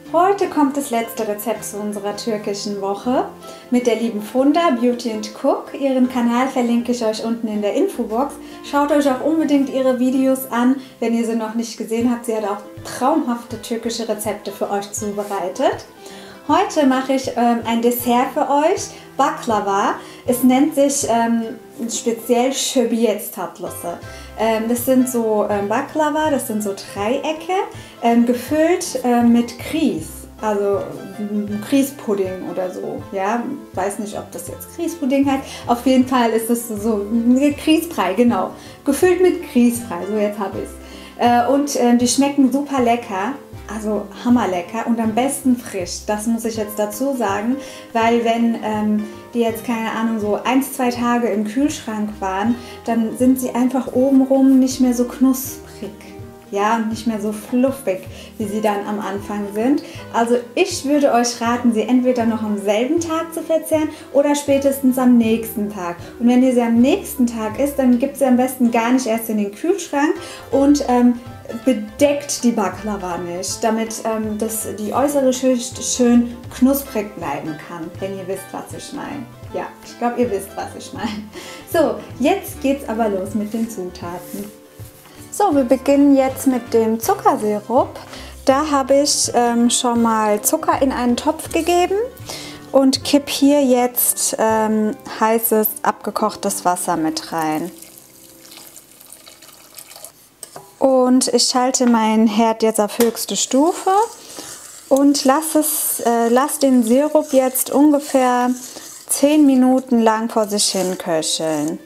Heute kommt das letzte Rezept zu unserer türkischen Woche mit der lieben Funda Beauty & Cook. Ihren Kanal verlinke ich euch unten in der Infobox. Schaut euch auch unbedingt ihre Videos an, wenn ihr sie noch nicht gesehen habt. Sie hat auch traumhafte türkische Rezepte für euch zubereitet. Heute mache ich ein Dessert für euch, Baklava. Es nennt sich speziell Şöbiyet tatlısı. Das sind so Baklava, das sind so Dreiecke, gefüllt mit Grieß, also Grießpudding oder so. Ja, weiß nicht, ob das jetzt Grießpudding heißt. Auf jeden Fall ist es so Grießbrei, genau. Gefüllt mit Grießbrei, so jetzt habe ich es. Und die schmecken super lecker. Also hammerlecker und am besten frisch, das muss ich jetzt dazu sagen, weil wenn die jetzt, keine Ahnung, so 1-2 Tage im Kühlschrank waren, dann sind sie einfach obenrum nicht mehr so knusprig, ja, nicht mehr so fluffig, wie sie dann am Anfang sind. Also ich würde euch raten, sie entweder noch am selben Tag zu verzehren oder spätestens am nächsten Tag. Und wenn ihr sie am nächsten Tag isst, dann gibt sie am besten gar nicht erst in den Kühlschrank und bedeckt die Baklava nicht, damit die äußere Schicht schön knusprig bleiben kann, wenn ihr wisst, was ich meine. Ja, ich glaube, ihr wisst, was ich meine. So, jetzt geht's aber los mit den Zutaten. So, wir beginnen jetzt mit dem Zuckersirup. Da habe ich schon mal Zucker in einen Topf gegeben und kipp hier jetzt heißes, abgekochtes Wasser mit rein. Und ich schalte meinen Herd jetzt auf höchste Stufe und lass den Sirup jetzt ungefähr 10 Minuten lang vor sich hin köcheln.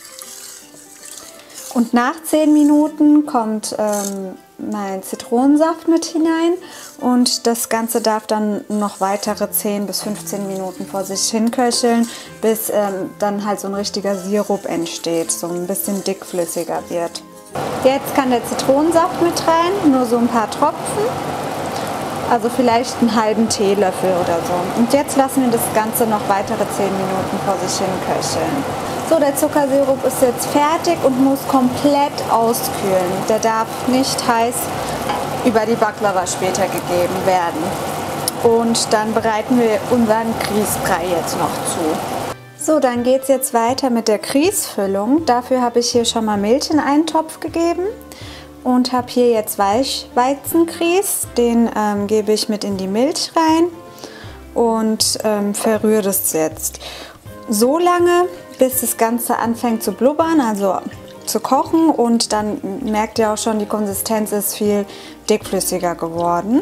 Und nach 10 Minuten kommt mein Zitronensaft mit hinein und das Ganze darf dann noch weitere 10 bis 15 Minuten vor sich hin köcheln, bis dann halt so ein richtiger Sirup entsteht, so ein bisschen dickflüssiger wird. Jetzt kann der Zitronensaft mit rein, nur so ein paar Tropfen, also vielleicht einen halben Teelöffel oder so. Und jetzt lassen wir das Ganze noch weitere 10 Minuten vor sich hin köcheln. So, der Zuckersirup ist jetzt fertig und muss komplett auskühlen. Der darf nicht heiß über die Baklava später gegeben werden. Und dann bereiten wir unseren Grießbrei jetzt noch zu. So, dann geht es jetzt weiter mit der Grießfüllung. Dafür habe ich hier schon mal Milch in einen Topf gegeben und habe hier jetzt Weizengrieß. Den gebe ich mit in die Milch rein und verrühre das jetzt so lange, bis das Ganze anfängt zu blubbern, also zu kochen, und dann merkt ihr auch schon, die Konsistenz ist viel dickflüssiger geworden.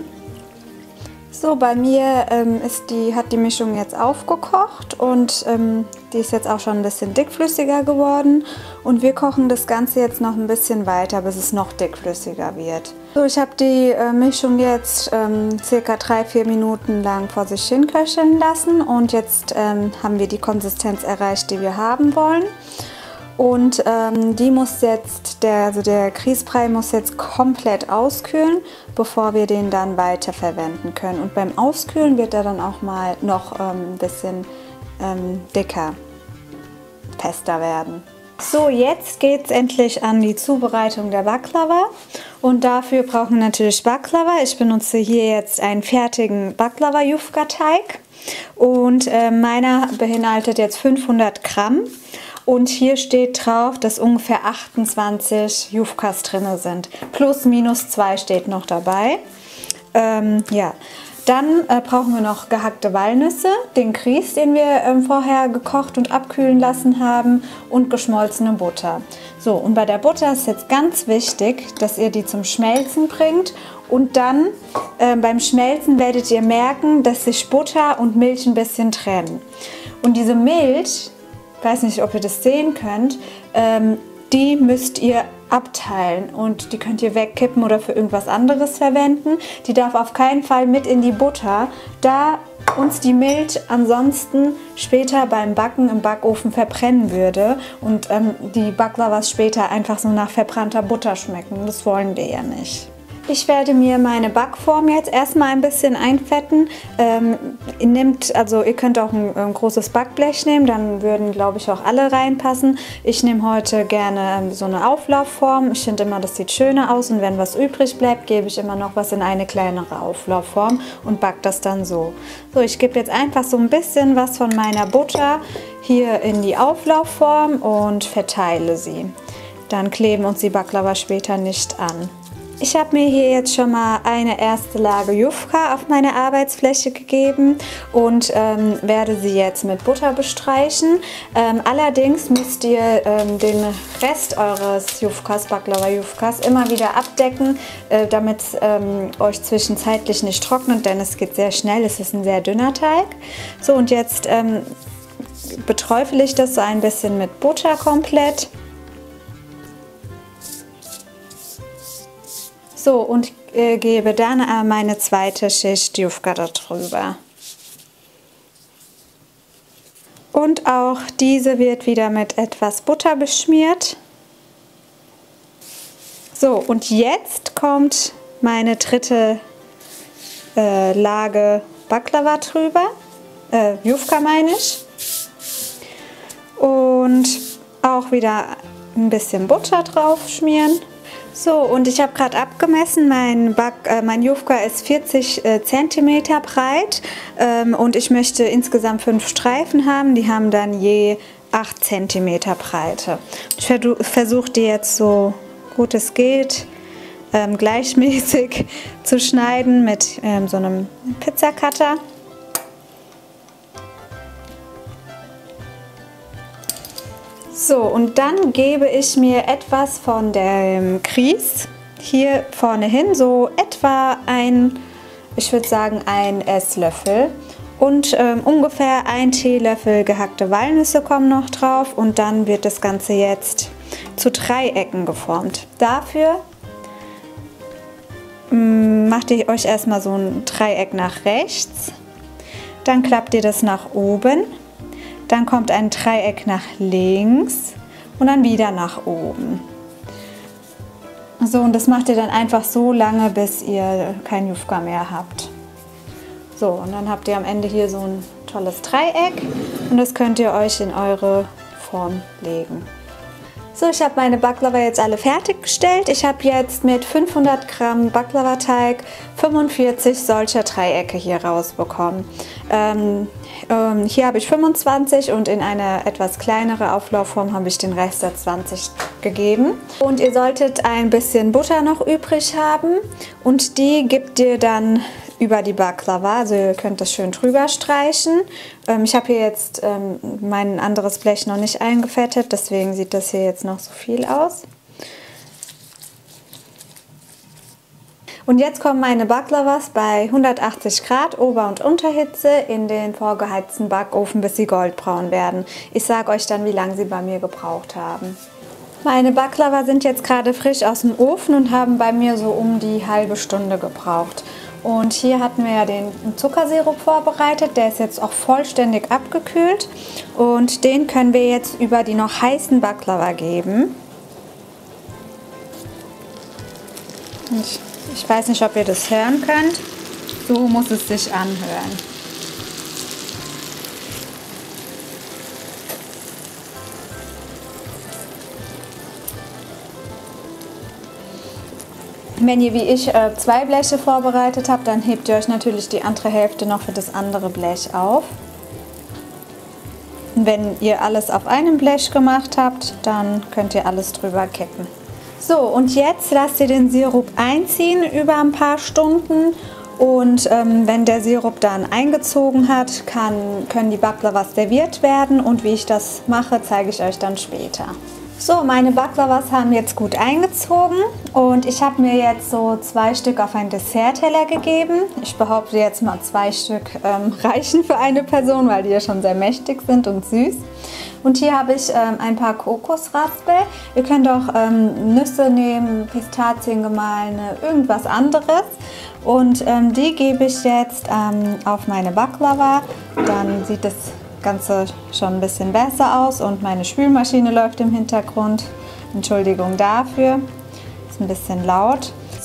So, bei mir hat die Mischung jetzt aufgekocht und die ist jetzt auch schon ein bisschen dickflüssiger geworden. Und wir kochen das Ganze jetzt noch ein bisschen weiter, bis es noch dickflüssiger wird. So, ich habe die Mischung jetzt circa 3-4 Minuten lang vor sich hin köcheln lassen und jetzt haben wir die Konsistenz erreicht, die wir haben wollen. Und die muss jetzt, der Grießbrei muss jetzt komplett auskühlen, bevor wir den dann weiter verwenden können. Und beim Auskühlen wird er dann auch mal noch ein bisschen dicker, fester werden. So, jetzt geht es endlich an die Zubereitung der Baklava. Und dafür brauchen wir natürlich Baklava. Ich benutze hier jetzt einen fertigen Baklava-Yufka-Teig. Und meiner beinhaltet jetzt 500 Gramm. Und hier steht drauf, dass ungefähr 28 Yufkas drin sind. Plus, minus 2 steht noch dabei. Ja. Dann brauchen wir noch gehackte Walnüsse, den Grieß, den wir vorher gekocht und abkühlen lassen haben, und geschmolzene Butter. So, und bei der Butter ist jetzt ganz wichtig, dass ihr die zum Schmelzen bringt. Und dann beim Schmelzen werdet ihr merken, dass sich Butter und Milch ein bisschen trennen. Und diese Milch, ich weiß nicht, ob ihr das sehen könnt, die müsst ihr abteilen und die könnt ihr wegkippen oder für irgendwas anderes verwenden. Die darf auf keinen Fall mit in die Butter, da uns die Milch ansonsten später beim Backen im Backofen verbrennen würde und die Baklavas später einfach so nach verbrannter Butter schmecken. Das wollen wir ja nicht. Ich werde mir meine Backform jetzt erstmal ein bisschen einfetten. Ihr könnt auch ein großes Backblech nehmen, dann würden, glaube ich, auch alle reinpassen. Ich nehme heute gerne so eine Auflaufform. Ich finde immer, das sieht schöner aus, und wenn was übrig bleibt, gebe ich immer noch was in eine kleinere Auflaufform und backe das dann so. So, ich gebe jetzt einfach so ein bisschen was von meiner Butter hier in die Auflaufform und verteile sie. Dann kleben uns die Baklava später nicht an. Ich habe mir hier jetzt schon mal eine erste Lage Jufka auf meine Arbeitsfläche gegeben und werde sie jetzt mit Butter bestreichen. Allerdings müsst ihr den Rest eures Jufkas, Baklava Jufkas, immer wieder abdecken, damit es euch zwischenzeitlich nicht trocknet, denn es geht sehr schnell, es ist ein sehr dünner Teig. So, und jetzt beträufele ich das so ein bisschen mit Butter komplett. So, und gebe dann meine zweite Schicht Jufka darüber. Und auch diese wird wieder mit etwas Butter beschmiert. So, und jetzt kommt meine dritte Lage Baklava drüber. Jufka meine ich. Und auch wieder ein bisschen Butter drauf schmieren. So, und ich habe gerade abgemessen, mein Jufka ist 40 cm breit und ich möchte insgesamt 5 Streifen haben, die haben dann je 8 cm Breite. Ich versuche die jetzt so gut es geht gleichmäßig zu schneiden mit so einem Pizzacutter. So, und dann gebe ich mir etwas von dem Grieß hier vorne hin, so etwa ich würde sagen ein Esslöffel, und ungefähr 1 Teelöffel gehackte Walnüsse kommen noch drauf, und dann wird das Ganze jetzt zu Dreiecken geformt. Dafür macht ihr euch erstmal so ein Dreieck nach rechts, dann klappt ihr das nach oben. Dann kommt ein Dreieck nach links und dann wieder nach oben. So, und das macht ihr dann einfach so lange, bis ihr kein Jufka mehr habt. So, und dann habt ihr am Ende hier so ein tolles Dreieck und das könnt ihr euch in eure Form legen. So, ich habe meine Baklava jetzt alle fertiggestellt. Ich habe jetzt mit 500 Gramm Baklava-Teig 45 solcher Dreiecke hier rausbekommen. Hier habe ich 25 und in eine etwas kleinere Auflaufform habe ich den Rest der 20 gegeben. Und ihr solltet ein bisschen Butter noch übrig haben und die gebt ihr dann über die Baklava, also ihr könnt das schön drüber streichen. Ich habe hier jetzt mein anderes Blech noch nicht eingefettet, deswegen sieht das hier jetzt noch so viel aus. Und jetzt kommen meine Baklavas bei 180 Grad Ober- und Unterhitze in den vorgeheizten Backofen, bis sie goldbraun werden. Ich sage euch dann, wie lange sie bei mir gebraucht haben. Meine Baklava sind jetzt gerade frisch aus dem Ofen und haben bei mir so um die halbe Stunde gebraucht. Und hier hatten wir ja den Zuckersirup vorbereitet, der ist jetzt auch vollständig abgekühlt. Und den können wir jetzt über die noch heißen Baklava geben. Ich weiß nicht, ob ihr das hören könnt. So muss es sich anhören. Wenn ihr wie ich 2 Bleche vorbereitet habt, dann hebt ihr euch natürlich die andere Hälfte noch für das andere Blech auf. Und wenn ihr alles auf einem Blech gemacht habt, dann könnt ihr alles drüber kippen. So, und jetzt lasst ihr den Sirup einziehen über ein paar Stunden. Und wenn der Sirup dann eingezogen hat, können die Baklavas serviert werden. Und wie ich das mache, zeige ich euch dann später. So, meine Baklavas haben jetzt gut eingezogen und ich habe mir jetzt so 2 Stück auf einen Dessertteller gegeben. Ich behaupte jetzt mal 2 Stück reichen für eine Person, weil die ja schon sehr mächtig sind und süß. Und hier habe ich ein paar Kokosraspel. Ihr könnt auch Nüsse nehmen, Pistazien gemahlene, irgendwas anderes. Und die gebe ich jetzt auf meine Baklava. Dann sieht das Ganze schon ein bisschen besser aus und meine Spülmaschine läuft im Hintergrund. Entschuldigung dafür, ist ein bisschen laut.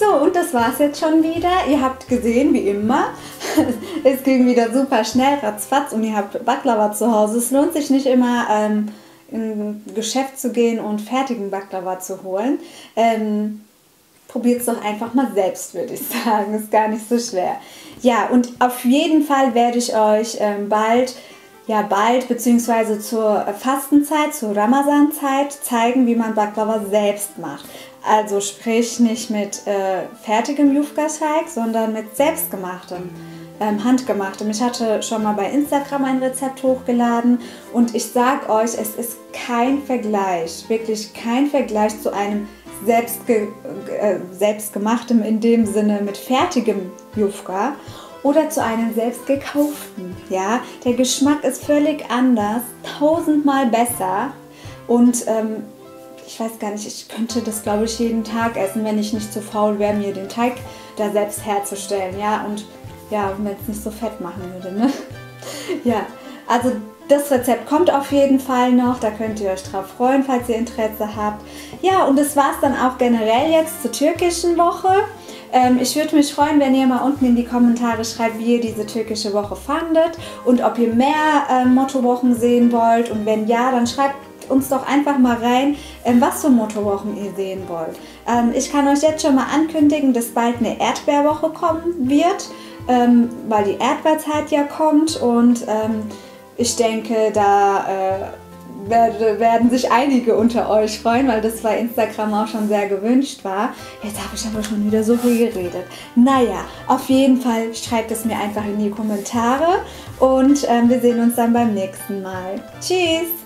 So, und das war's jetzt schon wieder. Ihr habt gesehen, wie immer, es ging wieder super schnell, ratzfatz, und ihr habt Baklava zu Hause. Es lohnt sich nicht immer, in ein Geschäft zu gehen und fertigen Baklava zu holen. Probiert es doch einfach mal selbst, würde ich sagen. Ist gar nicht so schwer. Ja, und auf jeden Fall werde ich euch bald beziehungsweise zur Fastenzeit, zur Ramazan-Zeit zeigen, wie man Baklava selbst macht. Also sprich nicht mit fertigem Yufka-Teig, sondern mit selbstgemachtem, handgemachtem. Ich hatte schon mal bei Instagram ein Rezept hochgeladen und ich sag euch, es ist kein Vergleich, wirklich kein Vergleich zu einem selbstgemachtem, in dem Sinne mit fertigem Yufka oder zu einem selbst gekauften. Ja? Der Geschmack ist völlig anders, 1000-mal besser, und ich weiß gar nicht, ich könnte das, glaube ich, jeden Tag essen, wenn ich nicht zu faul wäre, mir den Teig da selbst herzustellen. Ja, und ja, wenn es nicht so fett machen würde, ne? Ja, also das Rezept kommt auf jeden Fall noch, da könnt ihr euch drauf freuen, falls ihr Interesse habt. Ja, und das war es dann auch generell jetzt zur türkischen Woche. Ich würde mich freuen, wenn ihr mal unten in die Kommentare schreibt, wie ihr diese türkische Woche fandet und ob ihr mehr Mottowochen sehen wollt, und wenn ja, dann schreibt uns doch einfach mal rein, was für Mottowochen ihr sehen wollt. Ich kann euch jetzt schon mal ankündigen, dass bald eine Erdbeerwoche kommen wird, weil die Erdbeerzeit ja kommt, und ich denke, da werden sich einige unter euch freuen, weil das bei Instagram auch schon sehr gewünscht war. Jetzt habe ich aber schon wieder so viel geredet. Naja, auf jeden Fall schreibt es mir einfach in die Kommentare, und wir sehen uns dann beim nächsten Mal. Tschüss!